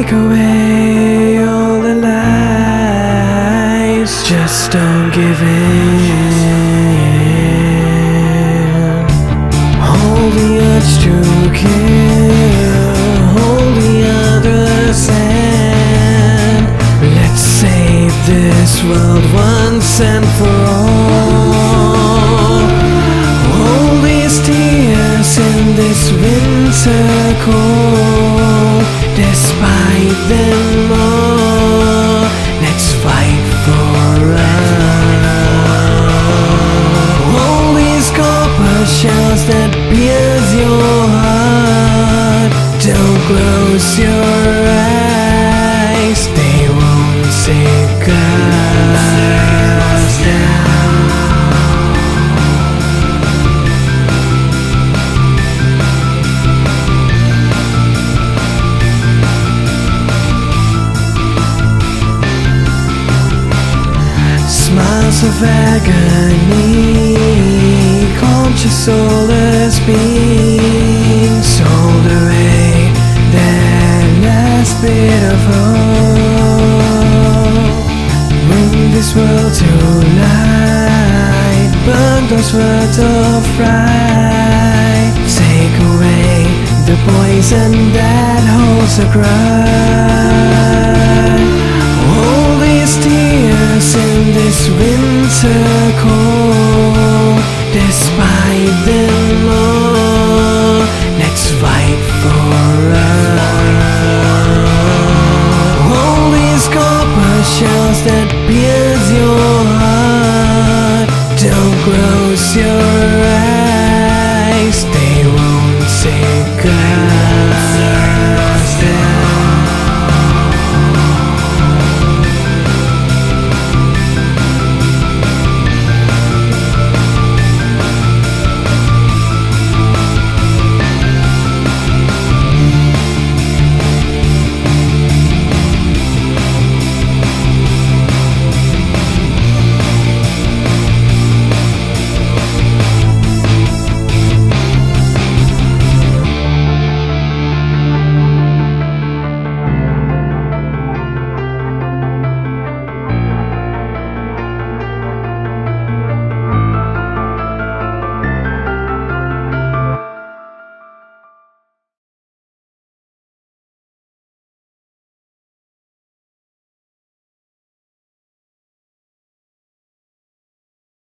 Take away all the lies, just don't give in. Hold the urge to kill, hold the other's hand. Let's save this world once and for all. Hold these tears in this winter cold. Despite them all, let's fight for us. All these copper shells that pierce your heart, don't close your eyes, they won't take us down. Smiles of agony, conscious soulless beings, sold away their last bit of hope. Bring this world to light, burn those words of fright. Take away the poison that holds a cry. All these tears in this winter cold, despite them all, let's fight for us. All these copper shells that pierce your heart, don't close your